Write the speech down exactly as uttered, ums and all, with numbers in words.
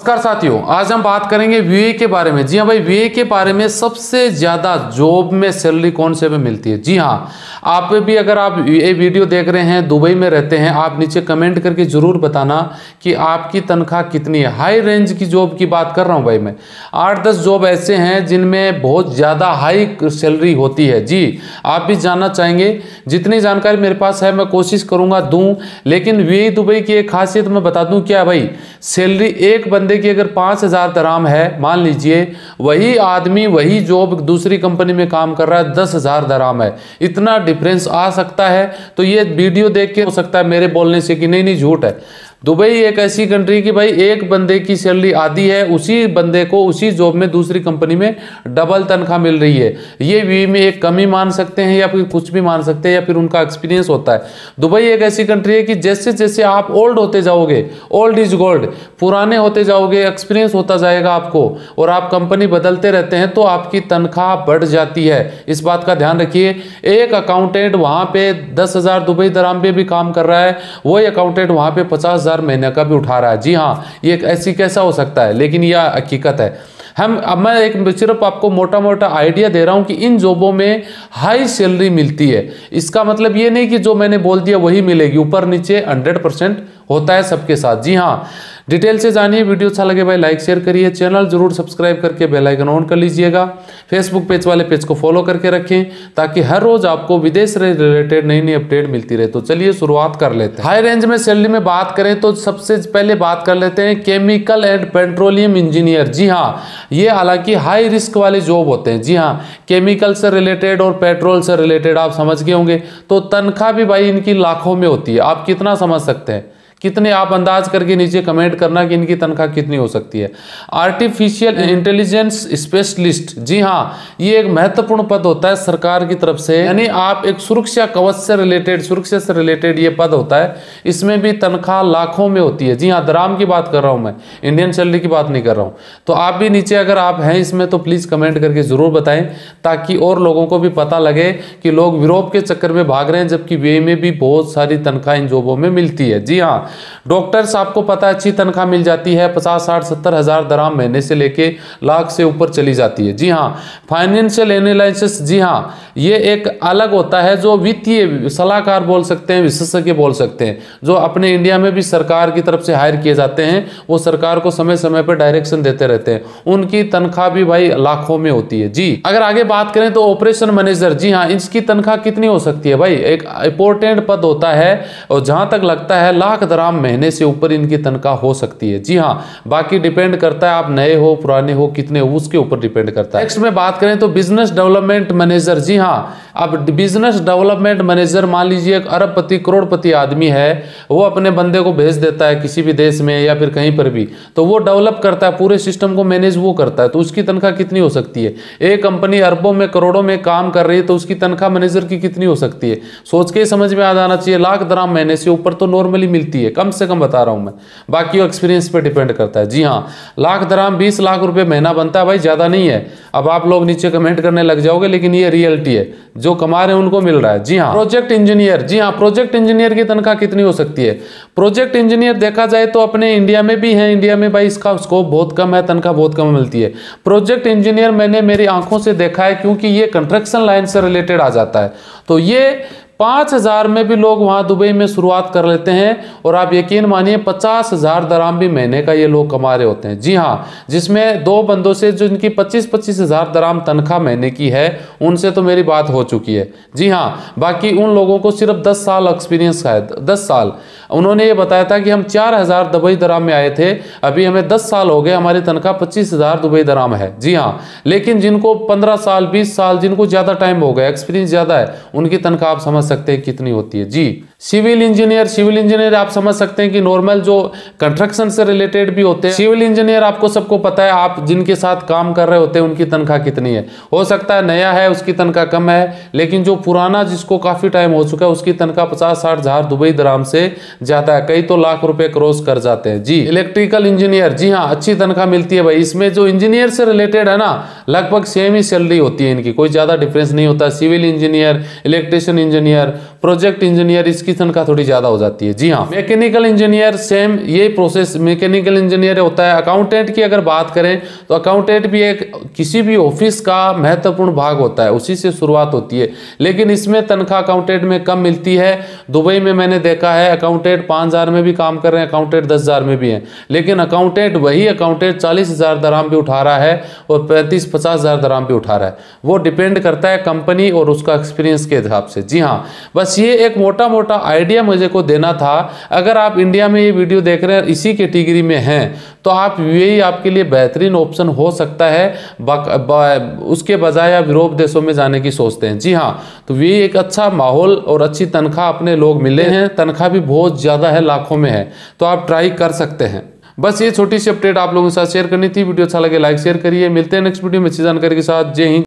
नमस्कार साथियों, आज हम बात करेंगे वीए के बारे में। जी हाँ भाई, वीए के बारे में सबसे ज़्यादा जॉब में सैलरी कौन से में मिलती है। जी हाँ, आप भी अगर आप ये वीडियो देख रहे हैं, दुबई में रहते हैं, आप नीचे कमेंट करके ज़रूर बताना कि आपकी तनख्वाह कितनी है। हाई रेंज की जॉब की बात कर रहा हूँ भाई मैं। आठ दस जॉब ऐसे हैं जिनमें बहुत ज़्यादा हाई सैलरी होती है। जी, आप भी जानना चाहेंगे, जितनी जानकारी मेरे पास है मैं कोशिश करूँगा दूँ, लेकिन वीए दुबई की एक खासियत मैं बता दूँ क्या भाई, सैलरी एक बंदे की अगर पाँच हज़ार दराम है, मान लीजिए वही आदमी वही जॉब दूसरी कंपनी में काम कर रहा है, दस हज़ार दराम है। इतना डिफरेंस आ सकता है। तो ये वीडियो देख के हो सकता है मेरे बोलने से कि नहीं नहीं झूठ है। दुबई एक ऐसी कंट्री की भाई एक बंदे की सैलरी आधी है, उसी बंदे को उसी जॉब में दूसरी कंपनी में डबल तनख्वाह मिल रही है। ये वी में एक कमी मान सकते हैं या फिर कुछ भी मान सकते हैं, या फिर उनका एक्सपीरियंस होता है। दुबई एक ऐसी कंट्री है कि जैसे जैसे आप ओल्ड होते जाओगे, ओल्ड इज गोल्ड, पुराने होते जाओगे, एक्सपीरियंस होता जाएगा आपको, और आप कंपनी बदलते रहते हैं तो आपकी तनख्वाह बढ़ जाती है। इस बात का ध्यान रखिए। एक अकाउंटेंट वहाँ पे दस हज़ार दुबई दराम पे भी काम कर रहा है, वही अकाउंटेंट वहाँ पे पचास हज़ार महीने का भी उठा रहा है। जी हाँ, ये ऐसी कैसा हो सकता है, लेकिन यह हकीकत है। हम अब मैं एक सिर्फ आपको मोटा मोटा आइडिया दे रहा हूं कि इन जॉबों में हाई सैलरी मिलती है। इसका मतलब ये नहीं कि जो मैंने बोल दिया वही मिलेगी, ऊपर नीचे हंड्रेड परसेंट होता है सबके साथ। जी हाँ, डिटेल से जानिए। वीडियो अच्छा लगे भाई लाइक शेयर करिए, चैनल जरूर सब्सक्राइब करके बेल आइकन ऑन कर लीजिएगा। फेसबुक पेज वाले पेज को फॉलो करके रखें ताकि हर रोज आपको विदेश से रिलेटेड नई नई अपडेट मिलती रहे। तो चलिए शुरुआत कर लेते हैं। हाई रेंज में सैलरी में बात करें तो सबसे पहले बात कर लेते हैं केमिकल एंड पेट्रोलियम इंजीनियर। जी हाँ, ये हालांकि हाई रिस्क वाले जॉब होते हैं। जी हाँ, केमिकल से रिलेटेड और पेट्रोल से रिलेटेड आप समझ गए होंगे। तो तनख्वाह भी भाई इनकी लाखों में होती है। आप कितना समझ सकते हैं, कितने आप अंदाज करके नीचे कमेंट करना कि इनकी तनख्वाह कितनी हो सकती है। आर्टिफिशियल इंटेलिजेंस स्पेशलिस्ट, जी हाँ, ये एक महत्वपूर्ण पद होता है सरकार की तरफ से, यानी आप एक सुरक्षा कवच से रिलेटेड, सुरक्षा से रिलेटेड ये पद होता है। इसमें भी तनख्वाह लाखों में होती है। जी हाँ, दराम की बात कर रहा हूँ मैं, इंडियन सैलरी की बात नहीं कर रहा हूँ। तो आप भी नीचे अगर आप हैं इसमें तो प्लीज़ कमेंट करके ज़रूर बताएं ताकि और लोगों को भी पता लगे कि लोग यूरोप के चक्कर में भाग रहे हैं, जबकि वे में भी बहुत सारी तनख्वाह इन जॉबों में मिलती है। जी हाँ, डॉक्टर्स आपको पता है अच्छी तनख्वाह मिल जाती है, पचास साठ सत्तर हज़ार दराम महीने से लेके लाख से ऊपर चली जाती है। जी हाँ, फाइनेंशियल एनालिसिस, जी हाँ, ये एक अलग होता है जो वित्तीय सलाहकार बोल सकते हैं, विशेषज्ञ बोल सकते हैं, जो अपने इंडिया में भी सरकार की तरफ से हायर किए जाते हैं। वो सरकार को समय समय पर डायरेक्शन देते रहते हैं। उनकी तनख्वाह भी भाई लाखों में होती है। जी, अगर आगे बात करें तो ऑपरेशन मैनेजर, जी हाँ, इसकी तनख्वाह कितनी हो सकती है भाई, एक इंपॉर्टेंट पद होता है और जहां तक लगता है लाख दराम महीने से ऊपर इनकी तनख्वाह हो सकती है। जी हाँ, बाकी डिपेंड करता है आप नए हो पुराने हो कितने हो, उसके ऊपर डिपेंड करता है। नेक्स्ट में बात करें तो बिजनेस डेवलपमेंट मैनेजर। जी हाँ, अब बिजनेस डेवलपमेंट मैनेजर मान लीजिए एक अरबपति करोड़पति आदमी है, वो अपने बंदे को भेज देता है किसी भी देश में या फिर कहीं पर भी, तो वो डेवलप करता है, पूरे सिस्टम को मैनेज वो करता है। तो उसकी तनख्वाह कितनी हो सकती है। एक कंपनी अरबों में करोड़ों में काम कर रही है तो उसकी तनख्वाह मैनेजर की कितनी हो सकती है, सोच के समझ में आ जाना चाहिए। लाख दराम महीने से ऊपर तो नॉर्मली मिलती है, कम से कम बता रहा हूं मैं, बाकी एक्सपीरियंस पे डिपेंड करता है। जी हाँ, लाख दराम बीस लाख रुपए महीना बनता है भाई, ज्यादा नहीं है। अब आप लोग नीचे कमेंट करने लग जाओगे, लेकिन ये रियलिटी है, जो कमा रहे हैं उनको मिल रहा है। जी हाँ, प्रोजेक्ट इंजीनियर, जी हाँ, प्रोजेक्ट इंजीनियर की तनख्वाह कितनी हो सकती है। प्रोजेक्ट इंजीनियर देखा जाए तो अपने इंडिया में भी है, इंडिया में भाई इसका स्कोप बहुत कम है, तनख्वाह बहुत कम मिलती है। प्रोजेक्ट इंजीनियर मैंने मेरी आंखों से देखा है, क्योंकि ये कंस्ट्रक्शन लाइन से रिलेटेड आ जाता है। तो ये पाँच हज़ार में भी लोग वहाँ दुबई में शुरुआत कर लेते हैं, और आप यकीन मानिए पचास हज़ार दराम भी महीने का ये लोग कमा रहे होते हैं। जी हाँ, जिसमें दो बंदों से जो इनकी पच्चीस पच्चीस हज़ार दराम तनख्वाह महीने की है, उनसे तो मेरी बात हो चुकी है। जी हाँ, बाकी उन लोगों को सिर्फ दस साल एक्सपीरियंस है, दस साल। उन्होंने ये बताया था कि हम चार हज़ार दुबई दराम में आए थे, अभी हमें दस साल हो गए, हमारी तनख्वाह पच्चीस हज़ार दुबई दराम है। जी हाँ, लेकिन जिनको पंद्रह साल बीस साल, जिनको ज़्यादा टाइम हो गया, एक्सपीरियंस ज़्यादा है, उनकी तनख्वाह आप समझ सकते हैं कितनी होती है। जी, सिविल इंजीनियर, सिविल इंजीनियर आप समझ सकते हैं कि नॉर्मल जो कंस्ट्रक्शन से रिलेटेड भी होते हैं। सिविल इंजीनियर आपको सबको पता है, आप जिनके साथ काम कर रहे होते हैं उनकी तनख्वाह कितनी है। हो सकता है नया है उसकी तनख्वाह कम है, लेकिन जो पुराना जिसको काफी टाइम हो चुका है उसकी तनख्वाह पचास साठ हजार दुबई दराम से ज्यादा है, कई तो लाख रुपए क्रॉस कर जाते हैं। जी, इलेक्ट्रिकल इंजीनियर, जी हाँ, अच्छी तनख्वाह मिलती है भाई। इसमें जो इंजीनियर से रिलेटेड है ना, लगभग सेम ही सैलरी होती है इनकी, कोई ज्यादा डिफरेंस नहीं होता। Civil engineer, electrician engineer, project engineer, इसकी तनख्वाह थोड़ी ज़्यादा हो जाती है। जी हाँ, मैकेनिकल इंजीनियर सेम ये प्रोसेस, मैकेनिकल इंजीनियर होता है। अकाउंटेंट की अगर बात करें तो अकाउंटेंट भी एक किसी भी ऑफिस का महत्वपूर्ण भाग होता है, उसी से शुरुआत होती है, लेकिन इसमें तनख्वाह अकाउंटेंट में कम मिलती है। दुबई में मैंने देखा है अकाउंटेंट पाँच हज़ार में भी काम कर रहे हैं, अकाउंटेंट दस हज़ार में भी हैं, लेकिन अकाउंटेंट वही अकाउंटेंट चालीस हज़ार दराम भी उठा रहा है और पैंतीस पचास हज़ार दराम भी उठा रहा है। वो डिपेंड करता है कंपनी और उसका एक्सपीरियंस के हिसाब से। जी हाँ, बस ये एक मोटा मोटा आइडिया मुझे को देना था। अगर आप इंडिया में ये वीडियो देख रहे हैं, इसी कैटेगरी में हैं, तो आप यूएई आपके लिए बेहतरीन ऑप्शन हो सकता है, उसके बजाय आप यूरोप देशों में जाने की सोचते हैं। जी हाँ, तो ये एक अच्छा माहौल और अच्छी तनख्वाह अपने लोग मिले हैं, तनख्वाह भी बहुत ज़्यादा है, लाखों में है, तो आप ट्राई कर सकते हैं। बस ये छोटी सी अपडेट आप लोगों के साथ शेयर करनी थी। वीडियो अच्छा लगे लाइक शेयर करिए। मिलते हैं नेक्स्ट वीडियो में अच्छी जानकारी के साथ। जय हिंद।